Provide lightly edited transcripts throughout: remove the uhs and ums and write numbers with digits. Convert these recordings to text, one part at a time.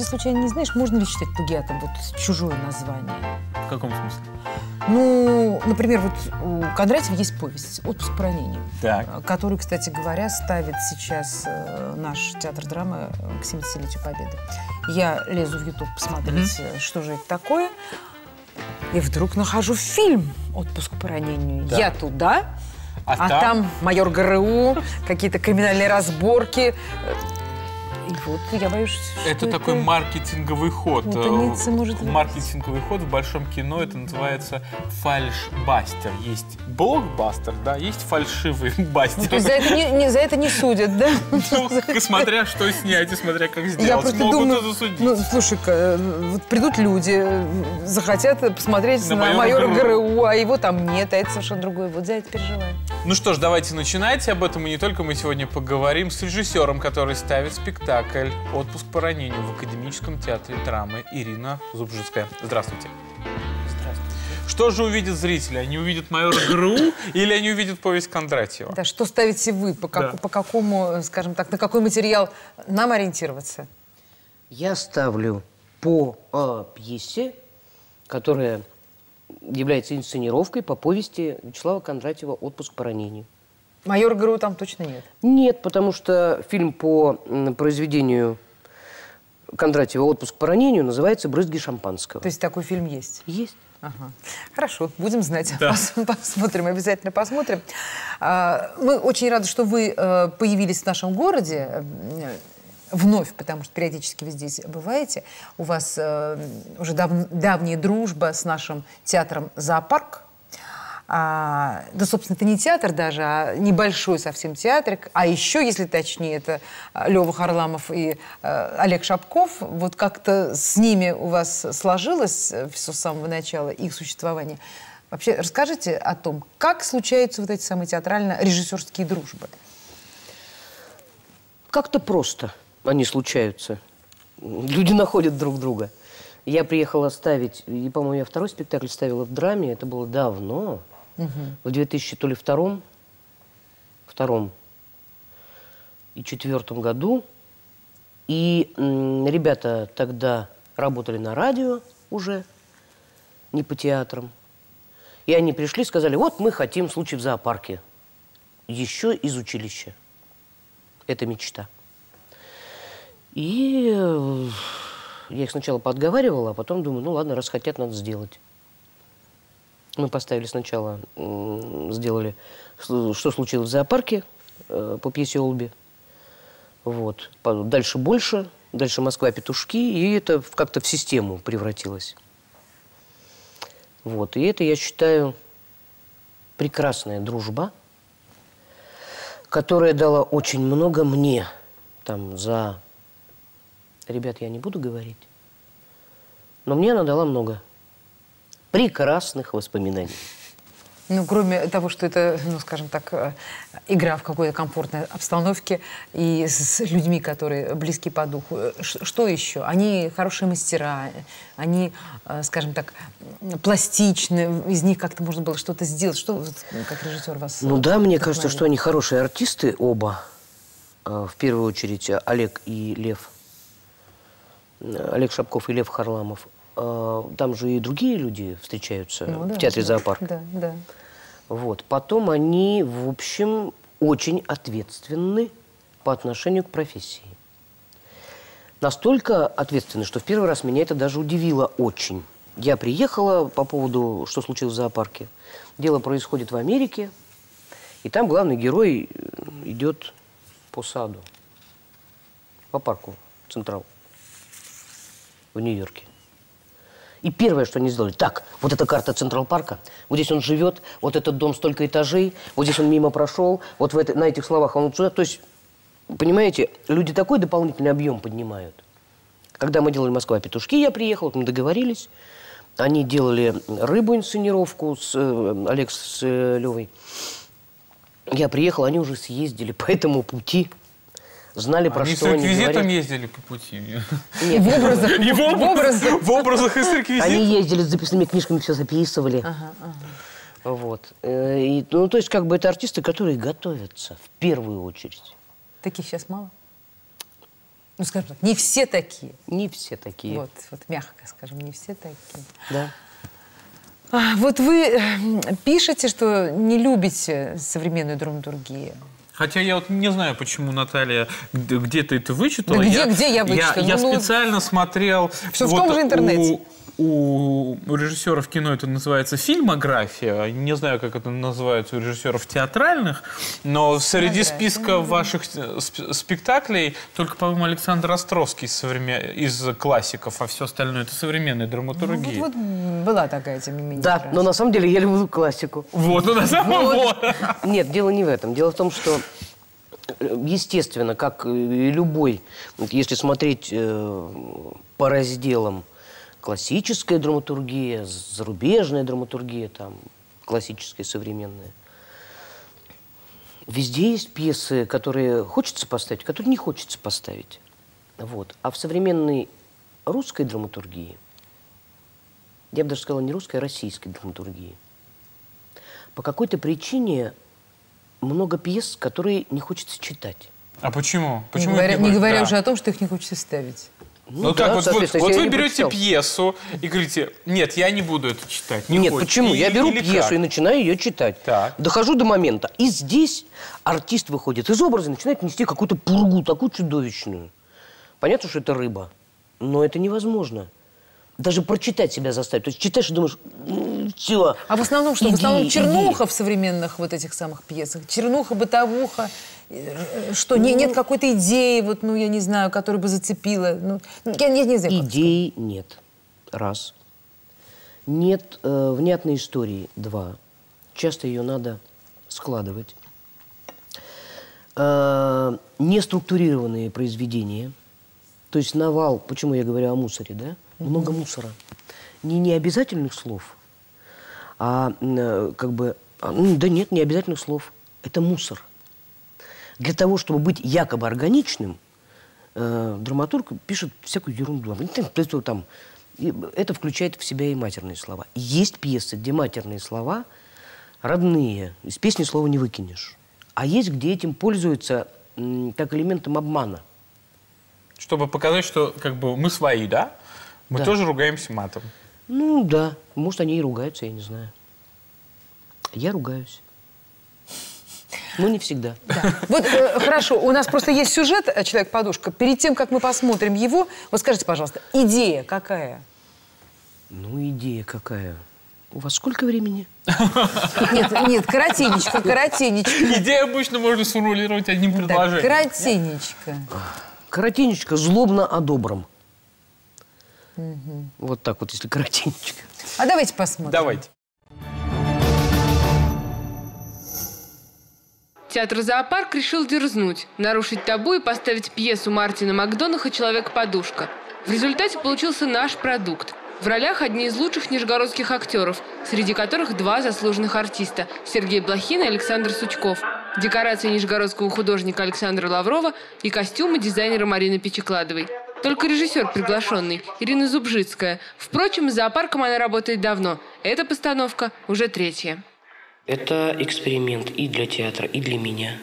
случайно не знаешь, можно ли считать плагиатом вот чужое название? В каком смысле? Ну, например, вот у Кондратьева есть повесть «Отпуск по ранению», который, кстати говоря, ставит сейчас наш театр драмы к 70-летию Победы. Я лезу в YouTube посмотреть, что же это такое, и вдруг нахожу фильм «Отпуск по ранению». Да. Я туда, а там майор ГРУ, какие-то криминальные разборки. И вот я боюсь, что это такой маркетинговый ход. Может маркетинговый ход в большом кино, это называется фальшбастер. Есть блокбастер, да, есть фальшивый бастер. Ну, то есть за это не судят, да? Ну, смотря что снять и смотря как сделать. Я просто думаю, засудить. Ну, слушай-ка, вот придут люди, захотят посмотреть на майора ГРУ, а его там нет, а это совершенно другое. Вот за это переживаю. Ну что ж, давайте начинать. Об этом и не только мы сегодня поговорим с режиссером, который ставит спектакль «Отпуск по ранению» в Академическом театре драмы, Ирина Зубжицкая. Здравствуйте. Здравствуйте. Что же увидят зрители? Они увидят майора ГРУ или они увидят повесть Кондратьева? Да, что ставите вы? По какому, скажем так, на какой материал нам ориентироваться? Я ставлю по пьесе, которая является инсценировкой по повести Вячеслава Кондратьева «Отпуск по ранению». Майор ГРУ там точно нет? Нет, потому что фильм по произведению Кондратьева «Отпуск по ранению» называется «Брызги шампанского». То есть такой фильм есть? Есть. Ага. Хорошо, будем знать. Да. Посмотрим, обязательно посмотрим. Мы очень рады, что вы появились в нашем городе вновь, потому что периодически вы здесь бываете. У вас уже давняя дружба с нашим театром «Зоопарк». Да, собственно, это не театр даже, а небольшой совсем театрик. А еще, если точнее, это Лёва Харламов и Олег Шапков. Вот как-то с ними у вас сложилось все с самого начала их существования. Вообще, расскажите о том, как случаются вот эти самые театрально-режиссерские дружбы? Как-то просто они случаются. Люди находят друг друга. Я приехала ставить, и, по-моему, я второй спектакль ставила в драме, это было давно. В 2002 и 2004 году. И ребята тогда работали на радио уже, не по театрам. И они пришли и сказали, вот мы хотим «Случай в зоопарке». Еще из училища. Это мечта. И я их сначала подговаривала, а потом думаю, ну ладно, раз хотят, надо сделать. Мы поставили сначала, сделали «Что случилось в зоопарке» по пьесе Олби. Вот. Дальше «Больше», дальше «Москва-петушки», и это как-то в систему превратилось. Вот. И это, я считаю, прекрасная дружба, которая дала очень много мне. Там за... Ребят, я не буду говорить. Но мне она дала много прекрасных воспоминаний. Ну, кроме того, что это, ну, скажем так, игра в какой-то комфортной обстановке и с людьми, которые близки по духу. Что еще? Они хорошие мастера, они, скажем так, пластичны, из них как-то можно было что-то сделать. Что, как режиссер, вас... Ну да, мне кажется, что они хорошие артисты оба. В первую очередь Олег и Лев. Олег Шапков и Лев Харламов. Там же и другие люди встречаются в театре «Зоопарк». Да, да. Вот. Потом они, в общем, очень ответственны по отношению к профессии. Настолько ответственны, что в первый раз меня это даже удивило очень. Я приехала по поводу «Что случилось в зоопарке». Дело происходит в Америке, и там главный герой идет по саду, по парку Централ в Нью-Йорке. И первое, что они сделали, так, вот эта карта Централ-парка, вот здесь он живет, вот этот дом столько этажей, вот здесь он мимо прошел, вот на этих словах он сюда. То есть, понимаете, люди такой дополнительный объем поднимают. Когда мы делали «Москва-петушки», я приехал, мы договорились, они делали рыбу-инсценировку, Олег с Левой. Я приехал, они уже съездили по этому пути. Знали, про что они говорят. Они с реквизитом ездили по пути? Нет, в образах и с реквизитом? Они ездили с записными книжками, все записывали. Вот. Ну, то есть, как бы это артисты, которые готовятся в первую очередь. Таких сейчас мало? Ну, скажем так, не все такие. Не все такие. Вот мягко скажем, не все такие. Да. Вот вы пишете, что не любите современную драматургию. Хотя я вот не знаю, почему Наталья где-то это вычитала. Да где я вычитала? Я специально смотрел... Все в том же интернете. У режиссеров кино это называется фильмография. Не знаю, как это называется у режиссеров театральных, но среди списка ваших спектаклей только, по-моему, Александр Островский из классиков, а все остальное это современная драматургия. Вот была такая, тем не менее. Да, но на самом деле я люблю классику. Вот, ну на самом деле. Нет, дело не в этом. Дело в том, что, естественно, как и любой, если смотреть по разделам, классическая драматургия, зарубежная драматургия, там, классическая, современная. Везде есть пьесы, которые хочется поставить, которые не хочется поставить. Вот. А в современной русской драматургии, я бы даже сказала не русской, а российской драматургии, по какой-то причине много пьес, которые не хочется читать. А почему? Не говоря уже о том, что их не хочется ставить. Ну да, так, вот вы берете пьесу и говорите, нет, я не буду это читать. Нет, почему? Я беру пьесу и начинаю ее читать. Так. Дохожу до момента. И здесь артист выходит из образа и начинает нести какую-то пургу, такую чудовищную. Понятно, что это рыба, но это невозможно. Даже прочитать себя заставить. То есть читаешь и думаешь, все. А в основном что? В основном чернуха в современных вот этих самых пьесах. Чернуха, бытовуха. Что, нет какой-то идеи, вот, ну, я не знаю, которая бы зацепила. Ну, я не знаю. Идеи нет. Раз. Нет внятной истории. Два. Часто ее надо складывать. Неструктурированные произведения. То есть навал, почему я говорю о мусоре, да? Много мусора. Не необязательных слов, а как бы... да нет, не обязательных слов. Это мусор. Для того, чтобы быть якобы органичным, драматург пишет всякую ерунду. Это включает в себя и матерные слова. Есть пьесы, где матерные слова родные. Из песни слова не выкинешь. А есть, где этим пользуются как элементом обмана. Чтобы показать, что как бы мы свои, да? Мы тоже ругаемся матом. Ну да. Может, они и ругаются, я не знаю. Я ругаюсь. Ну, не всегда. Да. Вот хорошо, у нас просто есть сюжет «Человек-подушка». Перед тем, как мы посмотрим его, вот скажите, пожалуйста, идея какая? Ну, идея какая? У вас сколько времени? Нет, коротенечко. Идею обычно можно сформулировать одним предложением. Да, коротенечко. Коротенечко, злобно о добром. Вот так вот, если коротенечко. А давайте посмотрим. Давайте. Театр «Зоопарк» решил дерзнуть, нарушить табу и поставить пьесу Мартина Макдонаха «Человек-подушка». В результате получился наш продукт. В ролях одни из лучших нижегородских актеров, среди которых два заслуженных артиста – Сергей Блохин и Александр Сучков, декорации нижегородского художника Александра Лаврова и костюмы дизайнера Марины Печекладовой. Только режиссер приглашенный – Ирина Зубжицкая. Впрочем, с «Зоопарком» она работает давно. Эта постановка уже 3-я. Это эксперимент и для театра, и для меня.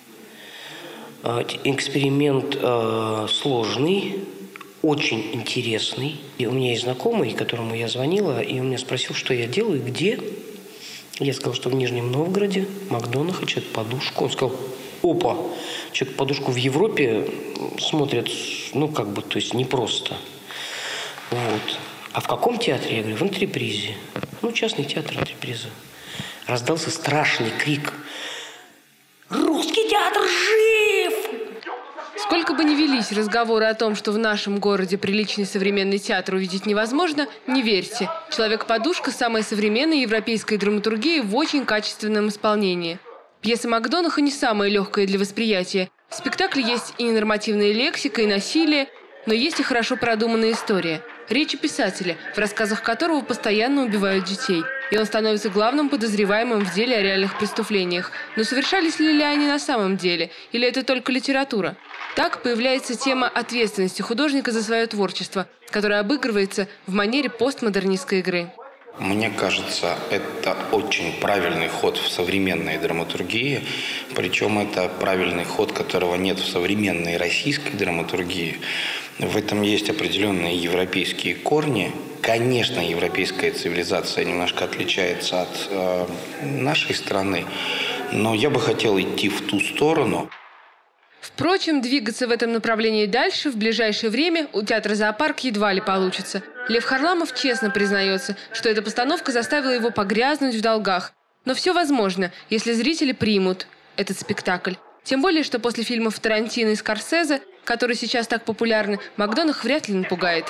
Эксперимент сложный, очень интересный. И у меня есть знакомый, которому я звонила, и он меня спросил, что я делаю, где. Я сказал, что в Нижнем Новгороде, Макдонаха, «Человек-подушку». Он сказал, опа, «Человек-подушку» в Европе смотрят, ну, как бы, то есть непросто. Вот. А в каком театре? Я говорю, в «Антрепризе». Ну, частный театр «Антреприза». Раздался страшный крик. «Русский театр жив!» Сколько бы ни велись разговоры о том, что в нашем городе приличный современный театр увидеть невозможно, не верьте. «Человек-подушка» – самая современная европейская драматургия в очень качественном исполнении. Пьеса Макдонаха не самая легкая для восприятия. В спектакле есть и ненормативная лексика, и насилие, но есть и хорошо продуманная история. Речь писателя, в рассказах которого постоянно убивают детей. И он становится главным подозреваемым в деле о реальных преступлениях. Но совершались ли они на самом деле? Или это только литература? Так появляется тема ответственности художника за свое творчество, которая обыгрывается в манере постмодернистской игры. Мне кажется, это очень правильный ход в современной драматургии, причем это правильный ход, которого нет в современной российской драматургии. В этом есть определенные европейские корни. Конечно, европейская цивилизация немножко отличается от нашей страны, но я бы хотел идти в ту сторону. Впрочем, двигаться в этом направлении дальше в ближайшее время у театра «Зоопарк» едва ли получится. Лев Харламов честно признается, что эта постановка заставила его погрязнуть в долгах. Но все возможно, если зрители примут этот спектакль. Тем более, что после фильмов Тарантино и Скорсезе, которые сейчас так популярны, Макдонах вряд ли напугает.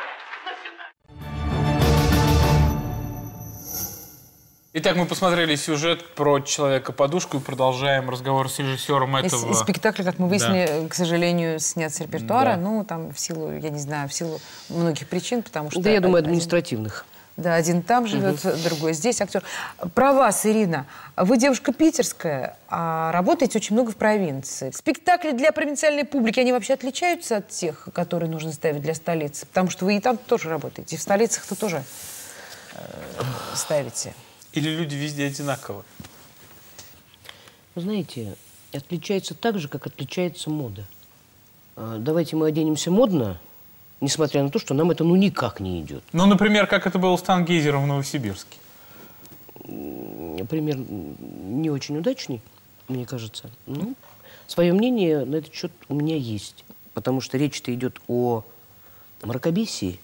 Итак, мы посмотрели сюжет про Человека-подушку и продолжаем разговор с режиссером этого. Спектакль, как мы выяснили, к сожалению, снят с репертуара. Ну, там в силу, я не знаю, в силу многих причин, потому что... Да, я думаю, административных. Да, один там живет, другой здесь актер. Про вас, Ирина. Вы девушка питерская, а работаете очень много в провинции. Спектакли для провинциальной публики, они вообще отличаются от тех, которые нужно ставить для столицы? Потому что вы и там тоже работаете, и в столицах-то тоже ставите. Или люди везде одинаковы? Вы знаете, отличается так же, как отличается мода. Давайте мы оденемся модно, несмотря на то, что нам это ну никак не идет. Ну, например, как это было с Тангейзером в Новосибирске. Пример не очень удачный, мне кажется. Ну, свое мнение на этот счет у меня есть. Потому что речь-то идет о мракобесии.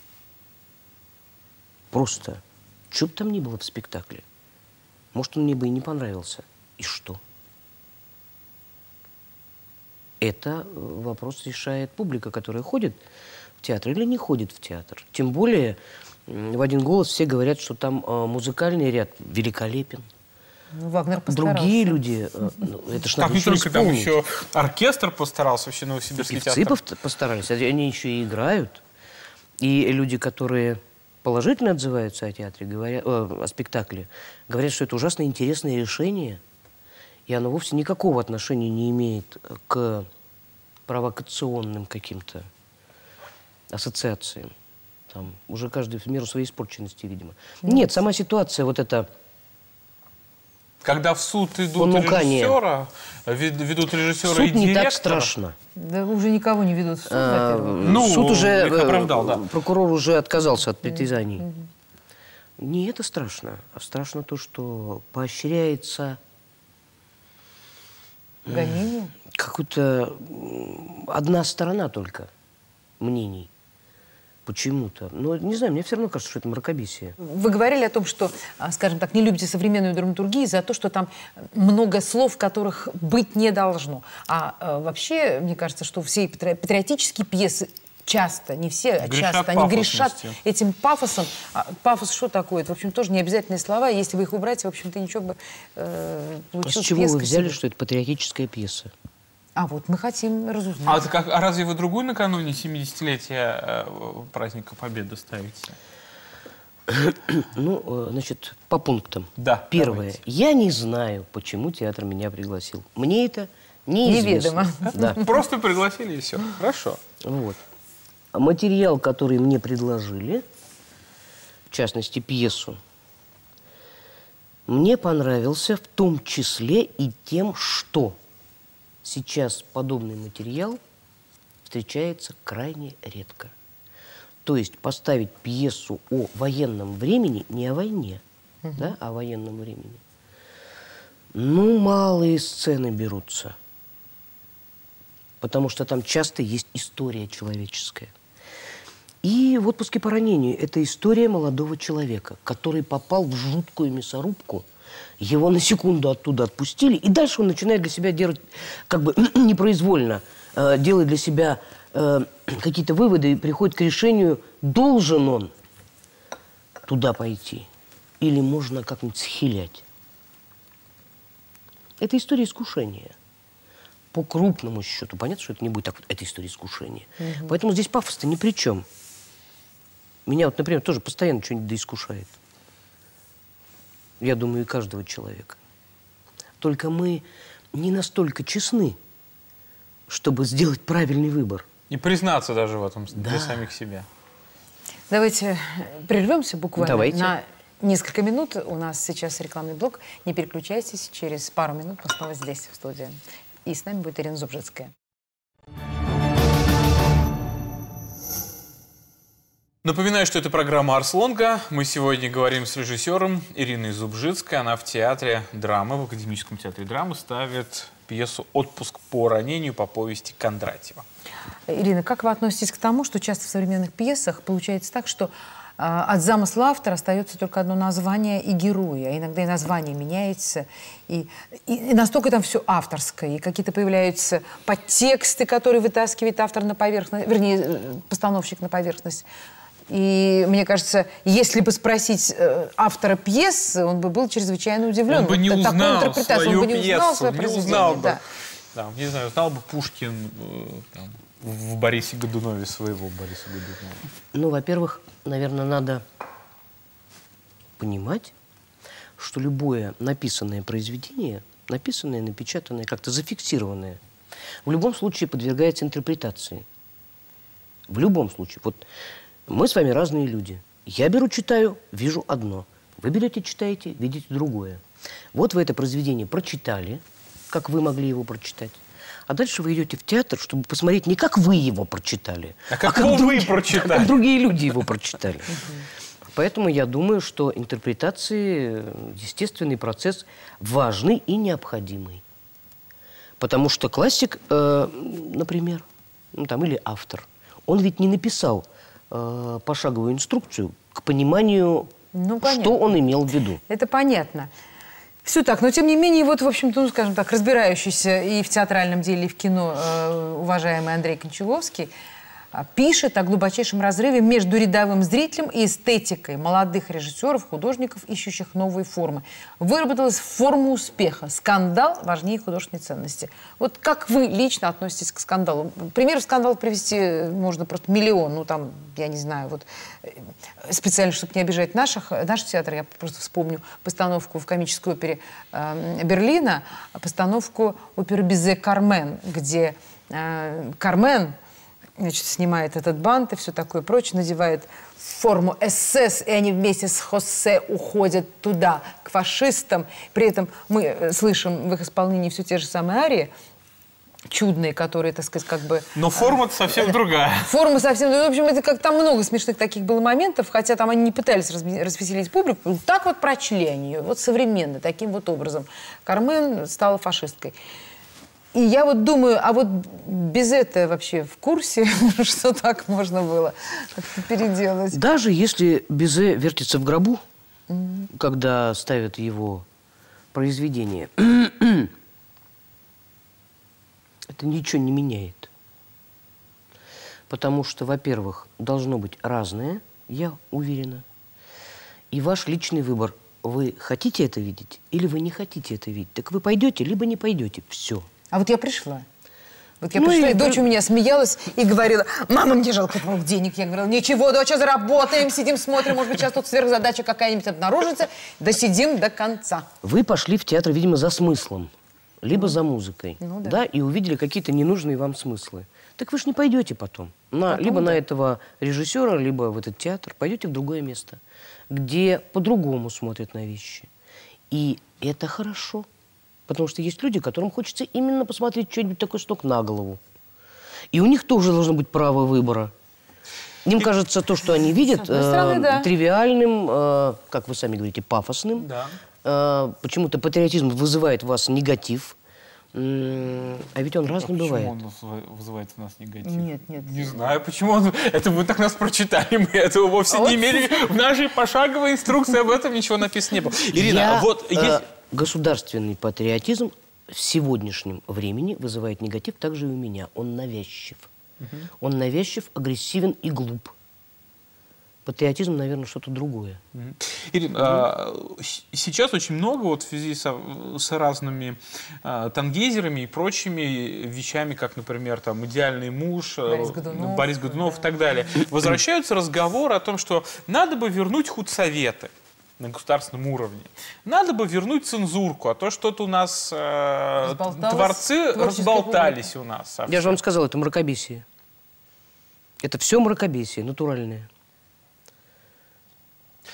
Просто, что бы там ни было в спектакле. Может, он мне бы и не понравился. И что? Это вопрос решает публика, которая ходит в театр или не ходит в театр. Тем более, в один голос все говорят, что там музыкальный ряд великолепен. Ну, Вагнер постарался. Другие люди, это ж надо не только там исполнить. еще оркестр постарался, вообще Новосибирский театр. Певцы постарались, они еще и играют. И люди, которые положительно отзываются о театре, говорят, о спектакле, говорят, что это ужасно интересное решение, и оно вовсе никакого отношения не имеет к провокационным каким-то ассоциациям. Там уже каждый в меру своей испорченности, видимо. Нет, сама ситуация вот эта... Когда в суд идут режиссера, ведут режиссера суд и директора. Не так страшно. Да уже никого не ведут в суд, во-первых. Ну, суд уже оправдал, да. Прокурор уже отказался от притязаний. Не это страшно, а страшно то, что поощряется Гонение? какая-то одна сторона только мнений. Почему-то. Но, не знаю, мне все равно кажется, что это мракобесие. Вы говорили о том, что, скажем так, не любите современную драматургию за то, что там много слов, которых быть не должно. А вообще, мне кажется, что все патриотические пьесы часто, не все, а часто, они грешат этим пафосом. Пафос что такое? Это, в общем, тоже не обязательные слова. Если вы их убрать, в общем-то, ничего бы получилось. А с чего вы взяли, что это патриотическая пьеса? А вот мы хотим разузнать. А разве вы другую накануне 70-летия праздника Победы ставите? Ну, значит, по пунктам. Да. Первое. Давайте. Я не знаю, почему театр меня пригласил. Мне это неизвестно. Неведомо. Да. Просто пригласили и все. Хорошо. Вот. Материал, который мне предложили, в частности, пьесу, мне понравился в том числе и тем, что сейчас подобный материал встречается крайне редко. То есть поставить пьесу о военном времени, не о войне, да, а о военном времени. Ну, малые сцены берутся. Потому что там часто есть история человеческая. И в «Отпуске по ранению» – это история молодого человека, который попал в жуткую мясорубку. Его на секунду оттуда отпустили, и дальше он начинает для себя делать, как бы непроизвольно, делает для себя какие-то выводы и приходит к решению, должен он туда пойти или можно как-нибудь схилять. Это история искушения. По крупному счету. Понятно, что это не будет так, это история искушения. Поэтому здесь пафос-то ни при чем. Меня вот, например, тоже постоянно что-нибудь доискушает. Я думаю, и каждого человека. Только мы не настолько честны, чтобы сделать правильный выбор. И признаться даже в этом для самих себя. Давайте прервемся буквально Давайте. на несколько минут. У нас сейчас рекламный блок. Не переключайтесь. Через пару минут мы снова здесь, в студии. И с нами будет Ирина Зубжицкая. Напоминаю, что это программа «Арс Лонга». Мы сегодня говорим с режиссером Ириной Зубжицкой. Она в театре драмы, в Академическом театре драмы ставит пьесу «Отпуск по ранению» по повести Кондратьева. Ирина, как вы относитесь к тому, что часто в современных пьесах получается так, что от замысла автора остается только одно название и герои, а иногда и название меняется, и настолько там все авторское, и какие-то появляются подтексты, которые вытаскивает автор на поверхность, вернее, постановщик на поверхность. И мне кажется, если бы спросить автора пьесы, он бы был чрезвычайно удивлен. Он бы не узнал свою пьесу, не узнал бы. Да. Да, не знаю, знал бы Пушкин там, в Борисе Годунове своего Бориса Годунова. Ну, во-первых, наверное, надо понимать, что любое написанное произведение, написанное, напечатанное, как-то зафиксированное, в любом случае подвергается интерпретации. В любом случае. Вот мы с вами разные люди. Я беру, читаю, вижу одно. Вы берете, читаете, видите другое. Вот вы это произведение прочитали, как вы могли его прочитать. А дальше вы идете в театр, чтобы посмотреть не как вы его прочитали, а как вы прочитали. Как другие люди его прочитали. Поэтому я думаю, что интерпретации естественный процесс важный и необходимый. Потому что классик, например, ну, там, или автор, он ведь не написал пошаговую инструкцию к пониманию, что он имел в виду. Это понятно. Все так, но тем не менее, вот, в общем-то, ну, скажем так, разбирающийся и в театральном деле, и в кино уважаемый Андрей Кончаловский пишет о глубочайшем разрыве между рядовым зрителем и эстетикой молодых режиссеров, художников, ищущих новые формы. Выработалась форма успеха. Скандал важнее художественной ценности. Вот как вы лично относитесь к скандалу? Примеров скандалов привести можно просто миллион. Ну, там, я не знаю, вот специально, чтобы не обижать наш театр, я просто вспомню постановку в комической опере Берлина, постановку оперы Бизе «Кармен», где Кармен, значит, снимает этот бант и все такое прочее, надевает форму СС, и они вместе с Хосе уходят туда, к фашистам. При этом мы слышим в их исполнении все те же самые арии, чудные, которые, так сказать, как бы... Но форма совсем другая. Форма совсем другая. В общем, это как там много смешных таких было моментов, хотя там они не пытались развеселить публику. Так вот прочли они ее, вот современно, таким вот образом. Кармен стала фашисткой. И я вот думаю, а вот без этого вообще в курсе, что так можно было переделать? Даже если Бизе вертится в гробу, когда ставят его произведение, это ничего не меняет. Потому что, во-первых, должно быть разное, я уверена. И ваш личный выбор. Вы хотите это видеть или вы не хотите это видеть? Так вы пойдете, либо не пойдете. Все. А вот я пришла. Вот я пришла, и дочь у меня смеялась и говорила: мама, мне жалко денег. Я говорила: ничего, дочь, заработаем, сидим, смотрим, может быть, сейчас тут сверхзадача какая-нибудь обнаружится, досидим до конца. Вы пошли в театр, видимо, за смыслом, либо за музыкой, да, и увидели какие-то ненужные вам смыслы. Так вы же не пойдете потом. Либо на этого режиссера, либо в этот театр. Пойдете в другое место, где по-другому смотрят на вещи. И это хорошо. Потому что есть люди, которым хочется именно посмотреть что-нибудь такое с ног на голову. И у них тоже должно быть право выбора. Им кажется, то, что они видят, тривиальным, как вы сами говорите, пафосным. Да. Почему-то патриотизм вызывает в вас негатив. А ведь он разный бывает. Почему он вызывает в нас негатив? Нет. Не знаю, почему он... Это вы так нас прочитали, мы этого вовсе не имели. В нашей пошаговой инструкции об этом ничего написано не было. Ирина, вот... Государственный патриотизм в сегодняшнем времени вызывает негатив также и у меня. Он навязчив. Он навязчив, агрессивен и глуп. Патриотизм, наверное, что-то другое. Ирина, сейчас очень много вот в связи с разными тангейзерами и прочими вещами, как, например, там, «Идеальный муж», Борис Годунов и так далее, возвращаются разговоры о том, что надо бы вернуть худсоветы на государственном уровне. Надо бы вернуть цензурку, а то что-то у нас творцы разболтались у нас. Совсем. Я же вам сказал, это мракобесие. Это все мракобесие, натуральное.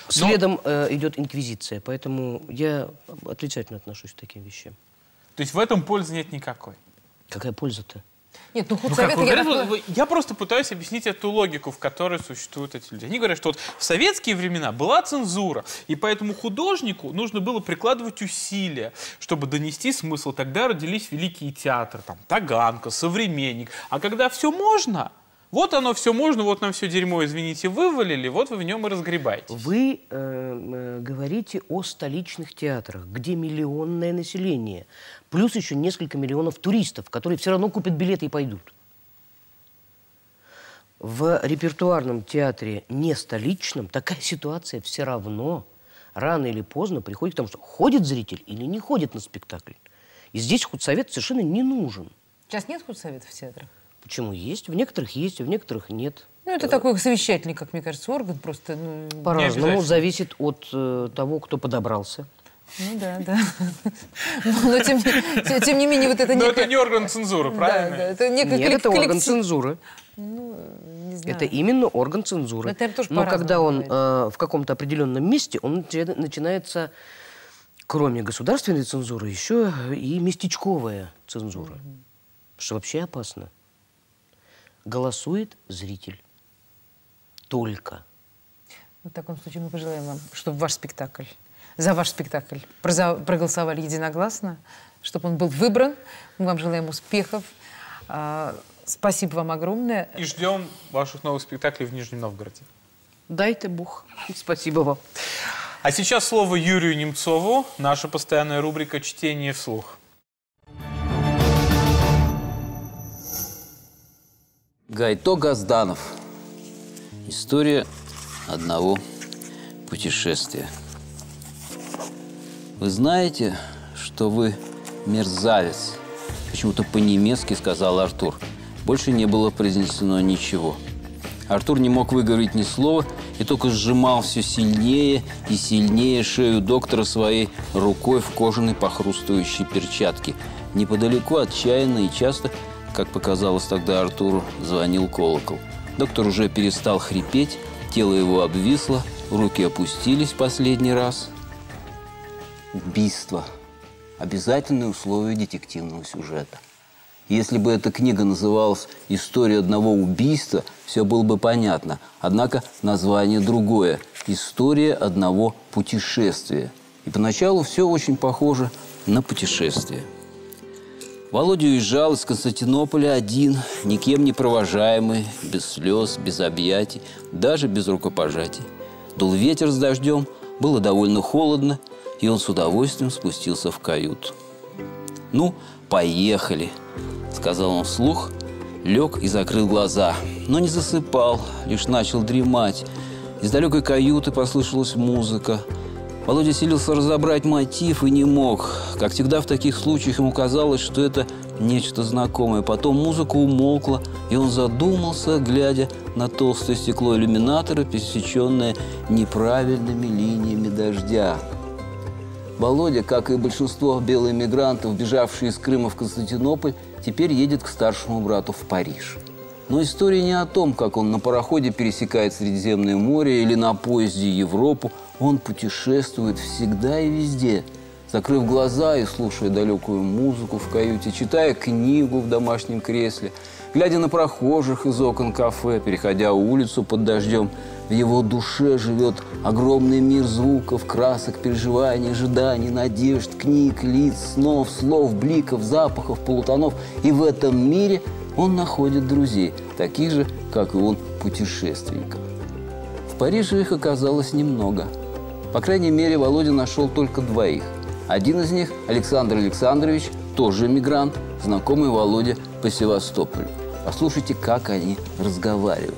Следом идет инквизиция, поэтому я отрицательно отношусь к таким вещам. То есть в этом пользы нет никакой? Какая польза-то? Нет, ну худсоветы... Я просто пытаюсь объяснить эту логику, в которой существуют эти люди. Они говорят, что вот в советские времена была цензура, и поэтому художнику нужно было прикладывать усилия, чтобы донести смысл. Тогда родились великие театры, там, Таганка, Современник. А когда все можно... Вот оно все можно, вот нам все дерьмо, извините, вывалили, вот вы в нем и разгребаете. Вы говорите о столичных театрах, где миллионное население, плюс еще несколько миллионов туристов, которые все равно купят билеты и пойдут. В репертуарном театре не столичном такая ситуация все равно рано или поздно приходит к тому, что ходит зритель или не ходит на спектакль. И здесь худсовет совершенно не нужен. Сейчас нет худсоветов в театрах? Почему есть? В некоторых есть, в некоторых нет. Ну, это такой совещательный, как мне кажется, орган, просто... Ну, по-разному, зависит от того, кто подобрался. Ну да, да. Но тем не менее вот это... Но это не орган цензуры, правильно? Да, это нет, это орган цензуры. Ну, не знаю. Это именно орган цензуры. Это, наверное, тоже но когда он бывает. в каком-то определенном месте, он начинается, кроме государственной цензуры, еще и местечковая цензура. Что вообще опасно. Голосует зритель. Только. В таком случае мы пожелаем вам, чтобы ваш спектакль, за ваш спектакль проголосовали единогласно, чтобы он был выбран. Мы вам желаем успехов. Спасибо вам огромное. И ждем ваших новых спектаклей в Нижнем Новгороде. Дай-то Бог. Спасибо вам. А сейчас слово Юрию Немцову, наша постоянная рубрика «Чтение вслух». Гайто Газданов. История одного путешествия. Вы знаете, что вы мерзавец? Почему-то по-немецки сказал Артур. Больше не было произнесено ничего. Артур не мог выговорить ни слова и только сжимал все сильнее и сильнее шею доктора своей рукой в кожаной похрустывающей перчатке. Неподалеку отчаянно и часто, как показалось тогда Артуру, звонил колокол. Доктор уже перестал хрипеть, тело его обвисло, руки опустились последний раз. Убийство. Обязательное условие детективного сюжета. Если бы эта книга называлась «История одного убийства», все было бы понятно. Однако название другое – «История одного путешествия». И поначалу все очень похоже на путешествие. Володя уезжал из Константинополя один, никем не провожаемый, без слез, без объятий, даже без рукопожатий. Дул ветер с дождем, было довольно холодно, и он с удовольствием спустился в каюту. «Ну, поехали», – сказал он вслух, лег и закрыл глаза, но не засыпал, лишь начал дремать. Из далекой каюты послышалась музыка. Володя силился разобрать мотив и не мог. Как всегда в таких случаях ему казалось, что это нечто знакомое. Потом музыка умолкла, и он задумался, глядя на толстое стекло иллюминатора, пересеченное неправильными линиями дождя. Володя, как и большинство белоэмигрантов, бежавшие из Крыма в Константинополь, теперь едет к старшему брату в Париж. Но история не о том, как он на пароходе пересекает Средиземное море или на поезде Европу. Он путешествует всегда и везде, закрыв глаза и слушая далекую музыку в каюте, читая книгу в домашнем кресле, глядя на прохожих из окон кафе, переходя улицу под дождем. В его душе живет огромный мир звуков, красок, переживаний, ожиданий, надежд, книг, лиц, снов, слов, бликов, запахов, полутонов. И в этом мире он находит друзей, таких же, как и он, путешественников. В Париже их оказалось немного. По крайней мере, Володя нашел только двоих. Один из них, Александр Александрович, тоже мигрант, знакомый Володе по Севастополю. Послушайте, как они разговаривают.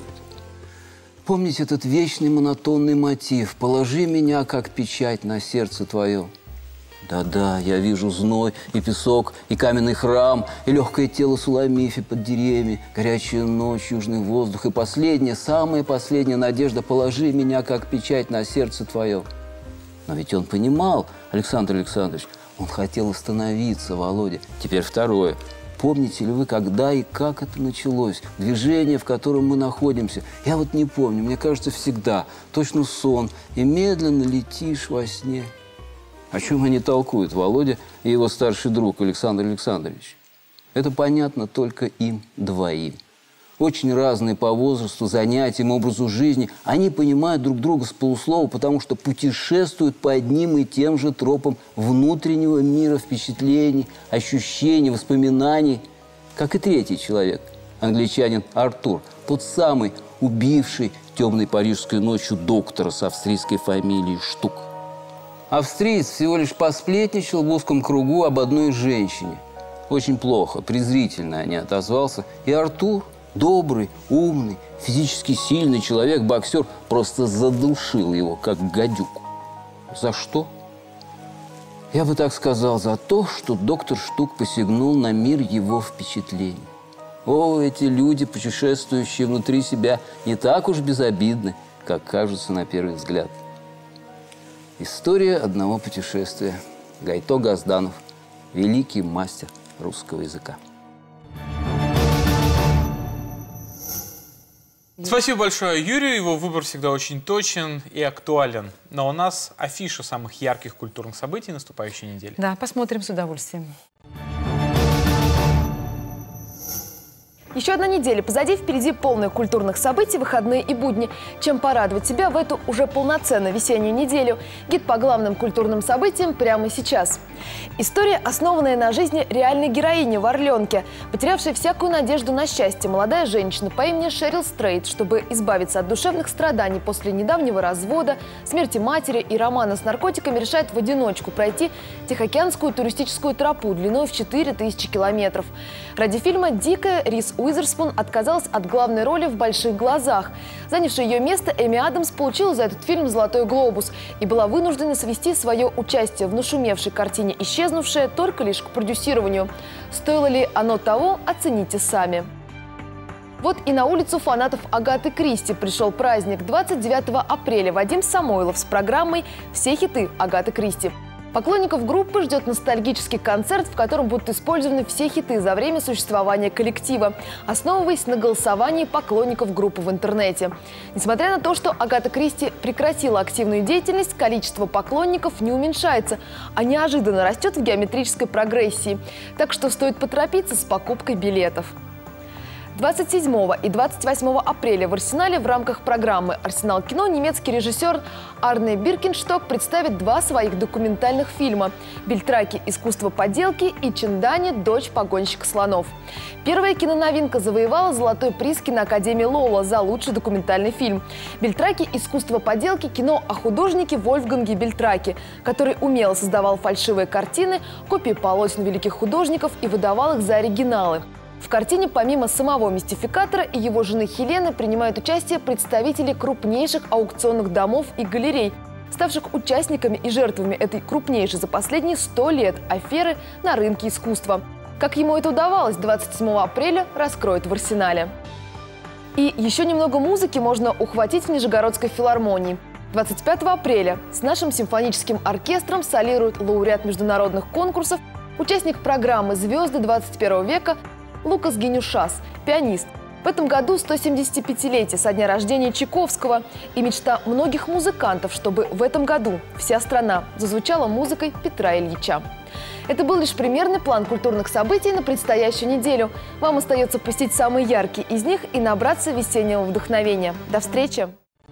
Помните этот вечный монотонный мотив «Положи меня, как печать, на сердце твое». Да-да, я вижу зной и песок, и каменный храм, и легкое тело Суламифи под деревьями, горячая ночь, южный воздух, и последняя, самая последняя надежда «Положи меня, как печать, на сердце твое». Но ведь он понимал, Александр Александрович, он хотел остановиться, Володя. Теперь второе. Помните ли вы, когда и как это началось? Движение, в котором мы находимся. Я вот не помню, мне кажется, всегда. Точно сон. И медленно летишь во сне. О чем они толкуют, Володя и его старший друг Александр Александрович? Это понятно только им двоим. Очень разные по возрасту, занятиям, образу жизни. Они понимают друг друга с полуслова, потому что путешествуют по одним и тем же тропам внутреннего мира впечатлений, ощущений, воспоминаний. Как и третий человек, англичанин Артур, тот самый убивший темной парижской ночью доктора с австрийской фамилией Штук. Австриец всего лишь посплетничал в узком кругу об одной женщине. Очень плохо, презрительно о ней отозвался. И Артур, добрый, умный, физически сильный человек, боксер, просто задушил его, как гадюку. За что? Я бы так сказал, за то, что доктор Штук посягнул на мир его впечатлений. О, эти люди, путешествующие внутри себя, не так уж безобидны, как кажутся на первый взгляд. История одного путешествия. Гайто Газданов, великий мастер русского языка. Спасибо большое Юрию. Его выбор всегда очень точен и актуален. Но у нас афиша самых ярких культурных событий наступающей недели. Да, посмотрим с удовольствием. Еще одна неделя позади, впереди полная культурных событий, выходные и будни. Чем порадовать себя в эту уже полноценную весеннюю неделю? Гид по главным культурным событиям прямо сейчас. История, основанная на жизни реальной героини в «Орленке», потерявшей всякую надежду на счастье, молодая женщина по имени Шерил Стрейт, чтобы избавиться от душевных страданий после недавнего развода, смерти матери и романа с наркотиками, решает в одиночку пройти Тихоокеанскую туристическую тропу длиной в 4000 километров. Ради фильма «Дикая» Риз Уизерспун отказалась от главной роли в «Больших глазах». Занявшая ее место Эми Адамс получила за этот фильм «Золотой глобус» и была вынуждена свести свое участие в нашумевшей картине «Исчезнувшая» только лишь к продюсированию. Стоило ли оно того, оцените сами. Вот и на улицу фанатов Агаты Кристи пришел праздник. 29 апреля Вадим Самойлов с программой «Все хиты Агаты Кристи». Поклонников группы ждет ностальгический концерт, в котором будут использованы все хиты за время существования коллектива, основываясь на голосовании поклонников группы в интернете. Несмотря на то, что Агата Кристи прекратила активную деятельность, количество поклонников не уменьшается, а неожиданно растет в геометрической прогрессии. Так что стоит поторопиться с покупкой билетов. 27 и 28 апреля в «Арсенале» в рамках программы «Арсенал кино» немецкий режиссер Арне Биркеншток представит два своих документальных фильма «Бильтраки. Искусство подделки» и «Чиндани. Дочь погонщика слонов». Первая киноновинка завоевала золотой приз киноакадемии Лола за лучший документальный фильм. «Бильтраки. Искусство подделки» – кино о художнике Вольфганге Бильтраке, который умело создавал фальшивые картины, копии полотен великих художников и выдавал их за оригиналы. В картине помимо самого мистификатора и его жены Хелены принимают участие представители крупнейших аукционных домов и галерей, ставших участниками и жертвами этой крупнейшей за последние 100 лет аферы на рынке искусства. Как ему это удавалось, 27 апреля раскроют в «Арсенале». И еще немного музыки можно ухватить в Нижегородской филармонии. 25 апреля с нашим симфоническим оркестром солирует лауреат международных конкурсов, участник программы «Звезды 21 века» Лукас Генюшас, пианист. В этом году 175-летие со дня рождения Чайковского и мечта многих музыкантов, чтобы в этом году вся страна зазвучала музыкой Петра Ильича. Это был лишь примерный план культурных событий на предстоящую неделю. Вам остается посетить самые яркие из них и набраться весеннего вдохновения. До встречи!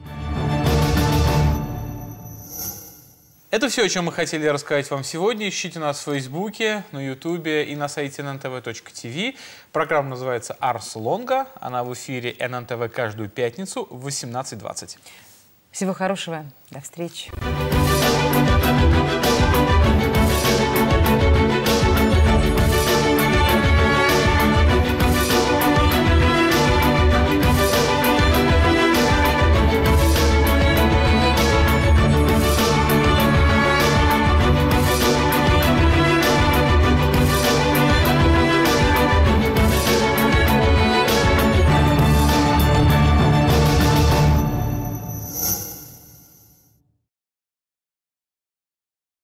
Это все, о чем мы хотели рассказать вам сегодня. Ищите нас в Фейсбуке, на Ютубе и на сайте nntv.tv. Программа называется «Арс Лонга». Она в эфире ННТВ каждую пятницу в 18:20. Всего хорошего. До встречи.